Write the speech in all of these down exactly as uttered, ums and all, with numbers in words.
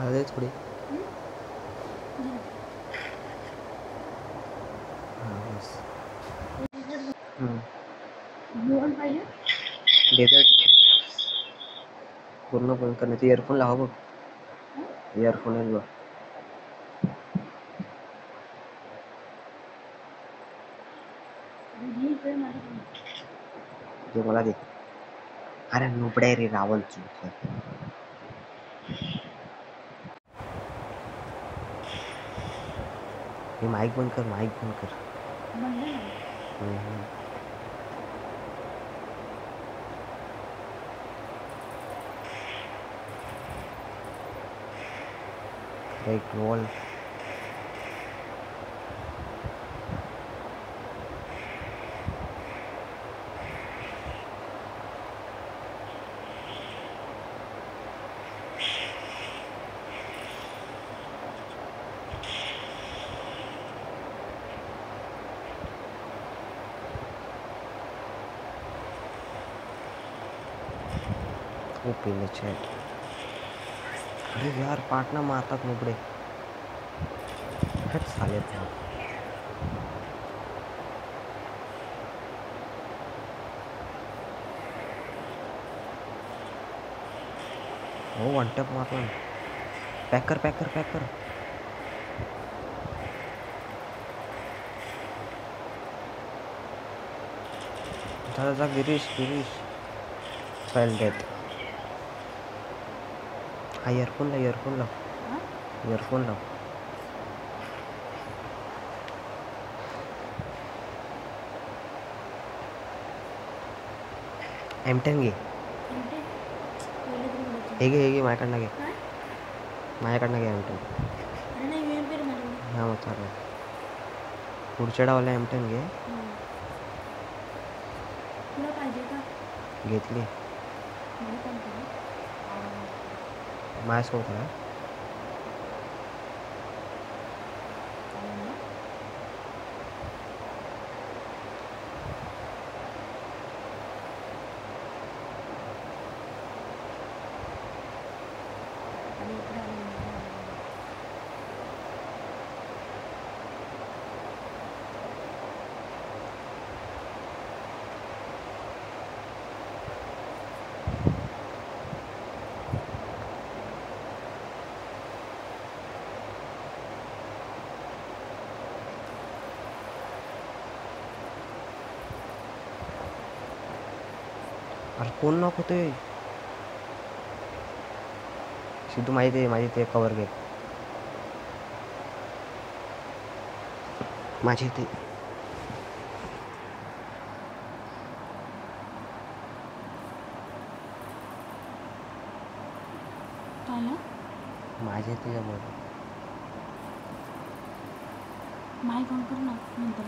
अरे थोड़ी हाँ बस डेझर्ट पूर्ण बंद करण्याचे इयरफोन लावा बघ इयरफोन आहे बघ जो मला दे अरे नुबड्या रे रावण चूक हे माईक बंद कर माईक बंद कर right wall open the chat अरे यार पार्टनर मारतात नुबडे हट साले हो वन टॅप मारला पॅक कर पॅक कर पॅक कर जा जा गिरीश गिरीश फाइल डेथ हा इयरफोन लाव इयरफोन लाव इयरफोन लाव एम टेन घे हे घे हे घे माझ्याकडनं घे माझ्याकडनं घे एम टेन हा मग चालेल पुढच्या डावाला एम टेन घे घेतली माझ्यासोबत आहे अरे कोण नॉक होतोय सिद्धू माहिती आहे माझी ते कवर घे माझी ते माझे ते माय कॉल कर ना नंतर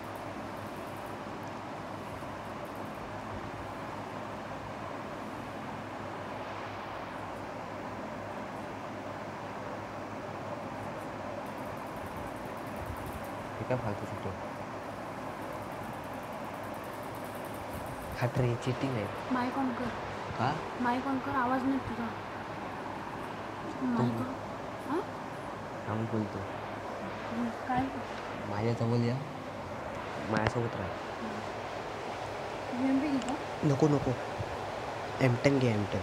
काय फालतू सुटतो हा ट्रे चिटिंग आहे माय कॉल कर का माय कॉल कर आवाज नाही तुझा माय कॉल हां आम्ही बोलतो काय माझ्याजवळ या माझ्यासोबत राहा एम पी घेतो नको नको एम टेन घे एम टेन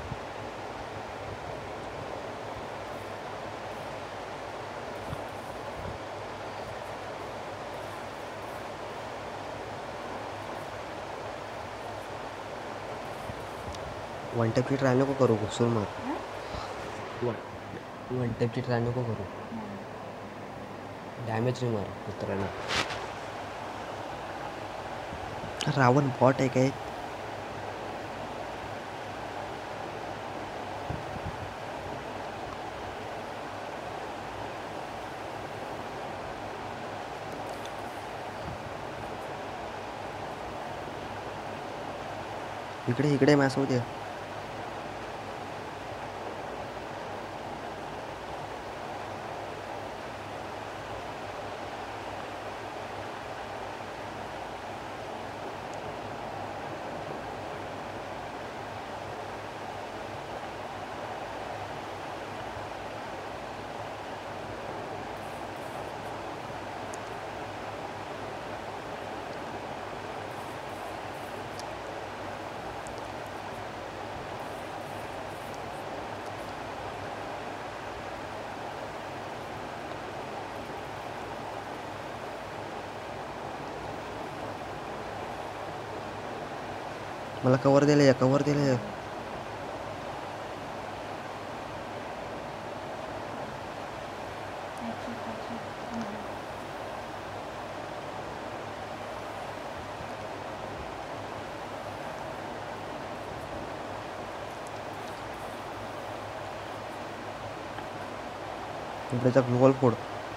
वन टॅपची ट्राय नको करू घुसून मार वन टॅपची ट्राय नको करू डॅमेज नाही मार मित्रांनो रावण बॉट आहे काय इकडे इकडे मॅसोबत ये मला कवर दिले कवर दिले इकडेचा ग्लोबल फोड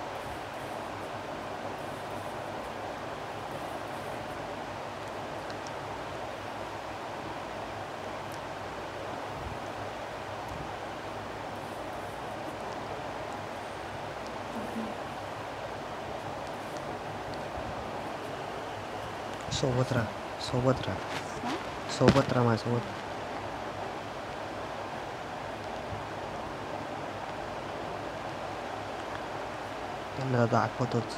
सोबत राहा सोबत राहा सोबत राहा माझ्यासोबत त्यांना दाखवतोच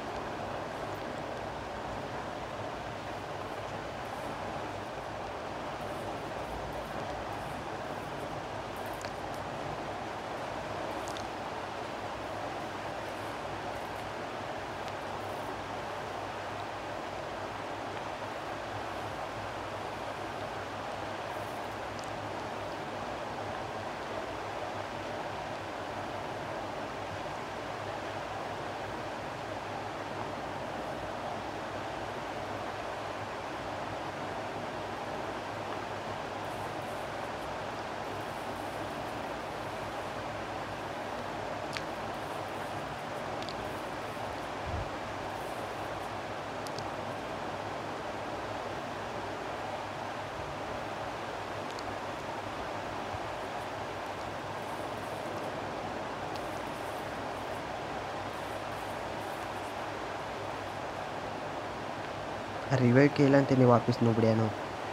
रिवाइव केला आणि त्याने वापिस नुबड्यानं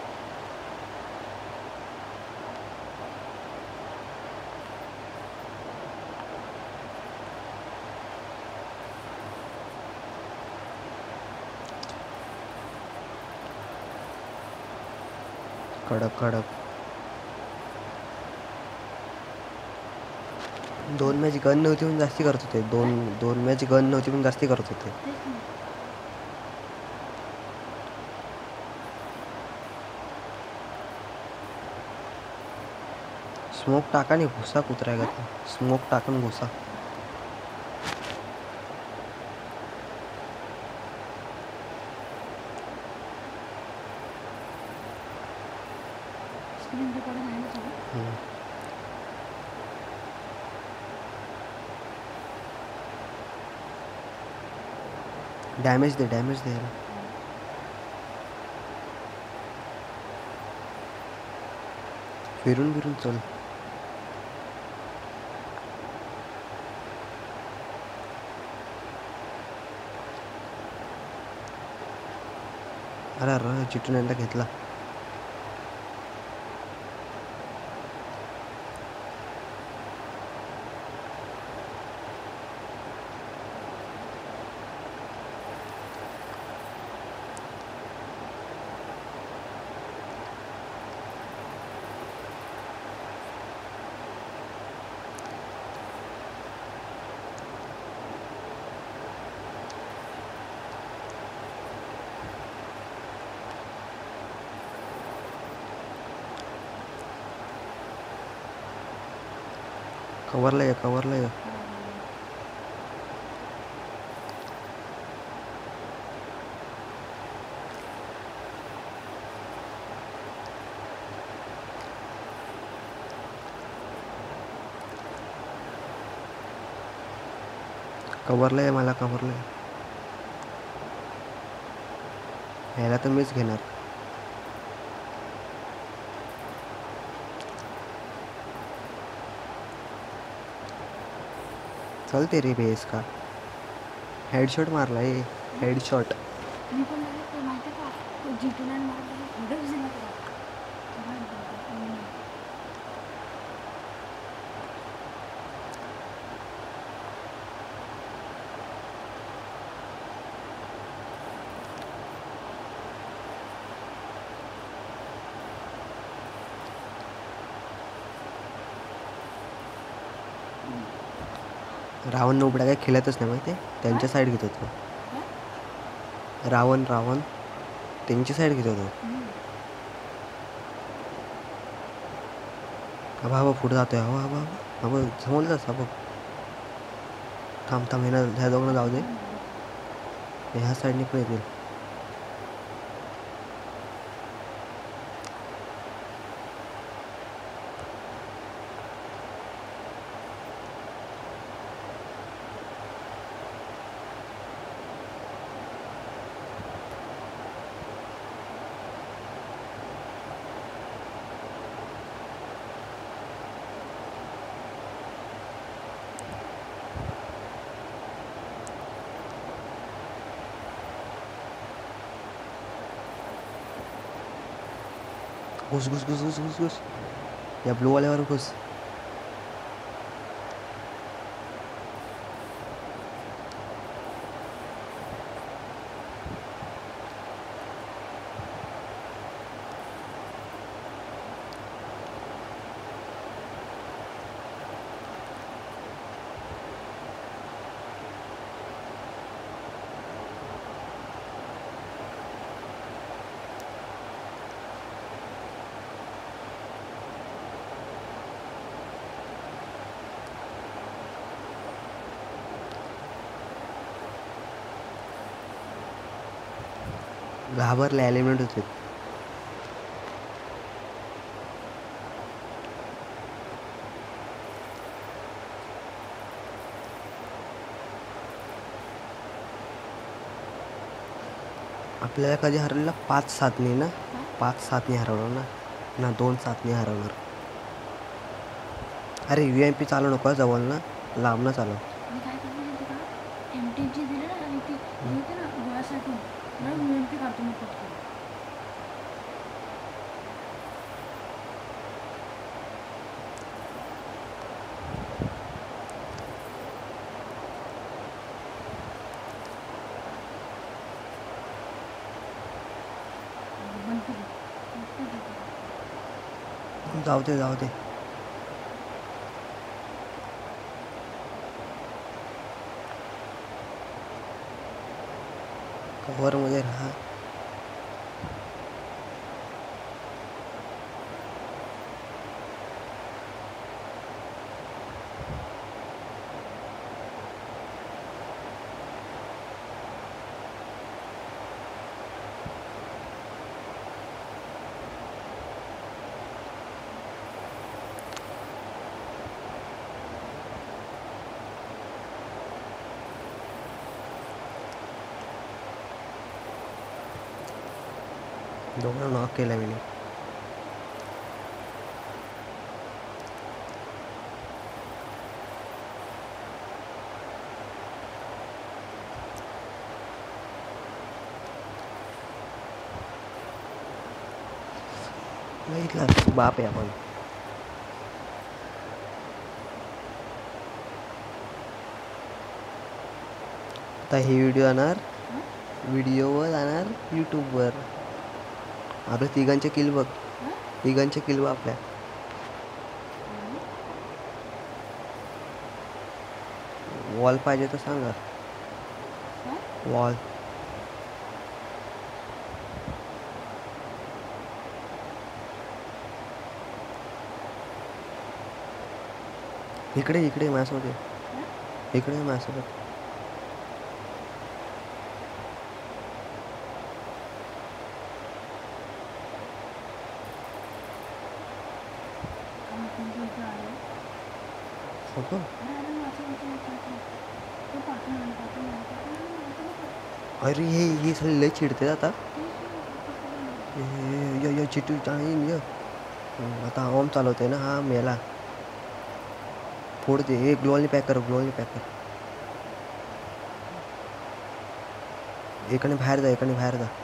कडक कडक दोन मॅच गन नव्हती पण जास्ती करत होते दोन दोन मॅच गन नव्हती पण जास्ती करत होते स्मोक टाका नाही घुसा कुत्र्या का स्मोक टाकून घुसा डॅमेज दे डॅमेज दे फिरून फिरून चल अरे अरे चिटून यांना घेतला कवरला ये कवरला ये कवरला आहे मला कवरला आहे ह्याला तर मीच घेणार चलते रे बेस का हेडशॉट मारला आहे हेडशॉट मी पण माहिती माहिती का तो जिटून मारला एवढं विजन रावण नोबडा काय खेळतच नाही माहिती त्यांच्या साईड घेत होतो रावण रावण त्यांची साईड घेत होतो हवा हवा पुढे जातोय हवा हवा हवा हवा समजलंच हवा थांब थांब ह्या ह्या दोघांना जाऊ दे ह्या साईडने पण येतील घुस घुस घुस घुस घुस घुस या ब्लू वाल्यावर घुस घाबरले एलिमेंट होते आपल्याला कधी हरवलेला पाच सातनी ना पाच सातनी हरवणार ना ना दोन सातनी हरवणार अरे यू एम पी चालू नको जवळ ना लांब ना चालव मी काय करतो माहिती का एम टी जी दिले ना आणि ती होते ना गोळ्यासाठी ना यू एम पी काढतो मी पटकन बंद कर जाऊ दे जाऊ दे कव्हरमध्ये राहा दोघांना नॉक केला मी इथला बाप आहे आपण आता ही व्हिडिओ येणार व्हिडिओवर जाणार यूट्यूबवर आपल्या तिघांचे किल बघ तिघांचे किल बघ आपल्या वॉल पाहिजे तर सांगा वॉल इकडे इकडे माझ्यासोबत इकडे माझ्यासोबत नको अरे हे हे सगळे लय चिडते आता य य चिटू चाळीन य आता ओम चालवते ना हा मेला फोडते हे ग्लोअलनी पॅक कर ग्लोअलनी पॅक कर एकाने बाहेर जा एकाने बाहेर जा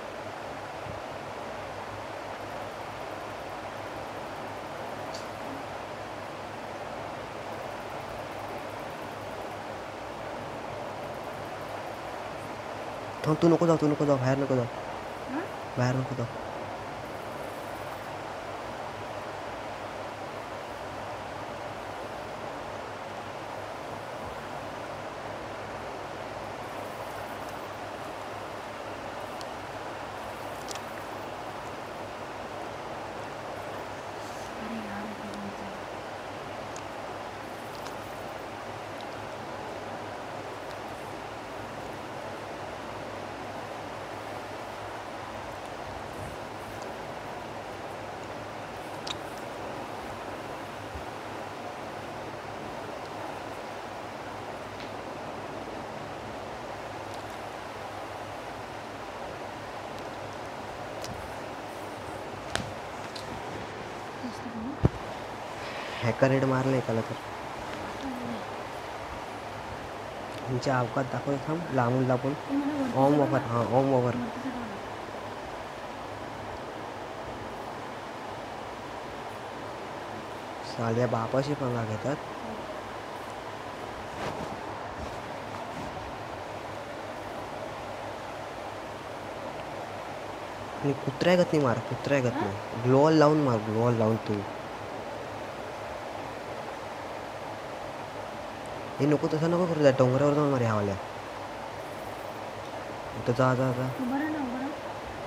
थांब तू नको जाऊ तू नको जाऊ बाहेर नको जाऊ बाहेर नको जाऊ हॅकर हेड मारले एकाला तर. तुमच्या अवकात दाखवत थांब लांबून लांबून. ते मला वरती ओम चढव वापर ना. हां ओम वापर. वरती चढव ना. साल्या बापाशी पंगा घेतात. आणि कुत्र्या गत नाही मार कुत्र्या गत नाही ग्लोअल लावून मार ग्लोअल लावून तू. हे नको तसं नको करू द्या डोंगरावर जाऊन मारे हवाल्या. तर जा जा जा. उभं राहा ना उभं राहा.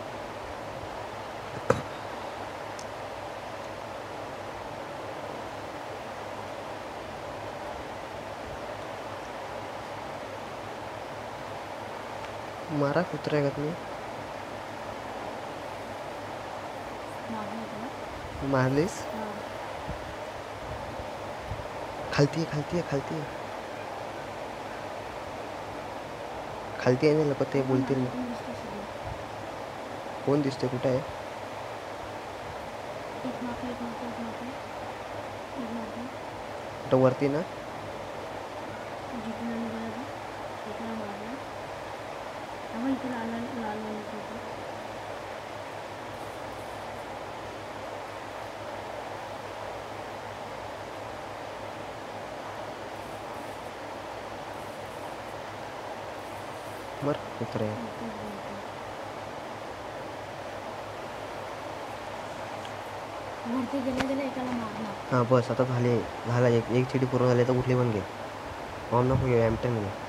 मारा कुत्र्या गत नाही. मागं होतं ना. मारलीस हां. खालती आहे खालती आहे खालती आहे खालती आहे ना लोक ते बोलतील ना. इथून दिसतं सगळं. कोण दिसते कुठे आहे. एक मागे एक मागे एक मागे एक मागे. कुठं वरती ना. जिथून आम्ही बघा इकडं मारला. त्यामुळे इथे लाल लाल लाल लाल होतं. मर कुत्रे. वरती गेल्या गेल्या एकाला मारला. हां बस आता झाले झाला एक एक चिडी पूर्ण झाली तर कुठली पण घे. ऑम नको घेऊ एमटेन घे.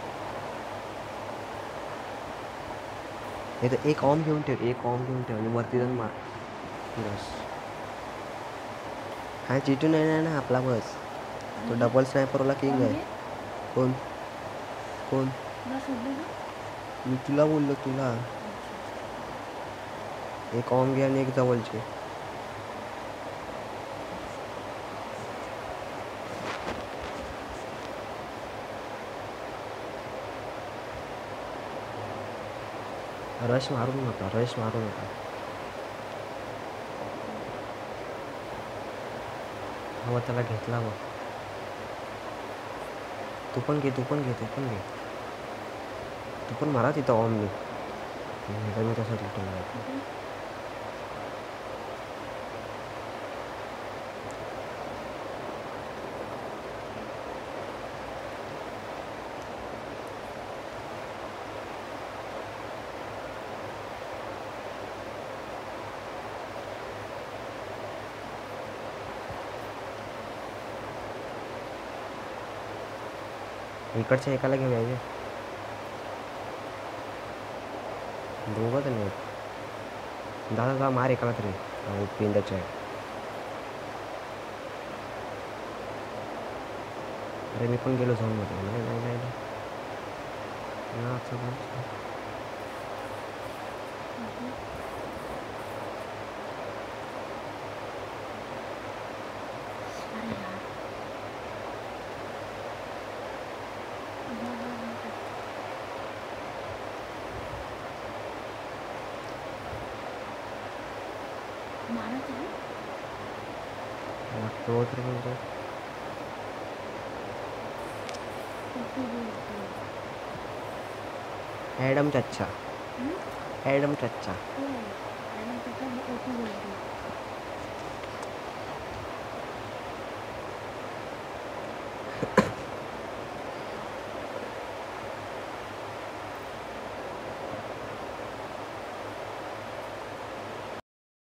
नाही तर एक ऑम घेऊन ठेव एक ऑम घेऊन ठेव आणि वरती जाऊन मार बस. हा चिटू नाही नाही ना आपला बस. तो डबल स्नायपरवाला किंग आहे. कोण कोण तुला सोडलं का? मी तुला बोललो तुला. एक ऑम घे आणि एक जवळचे. रश मारू नका रश मारू नका. हवा त्याला घेतला मग. तू पण घे तू पण घे तू पण घे तू पण मारा तिथं ऑम मी मी तसं रिटर्न. इकडच्या एकाला घेऊया जे दोघं तर नाही. दादा दादा मार एकाला तरी पिंडाच्या. अरे मी पण गेलो झोनमध्ये. नाही नाही नाही अरे यार. मारा तुम्ही. तो तर म्हणजे ॲडम चच्चा ॲडम चच्चा. हो. आणि त्याचा ओपी बोलतो.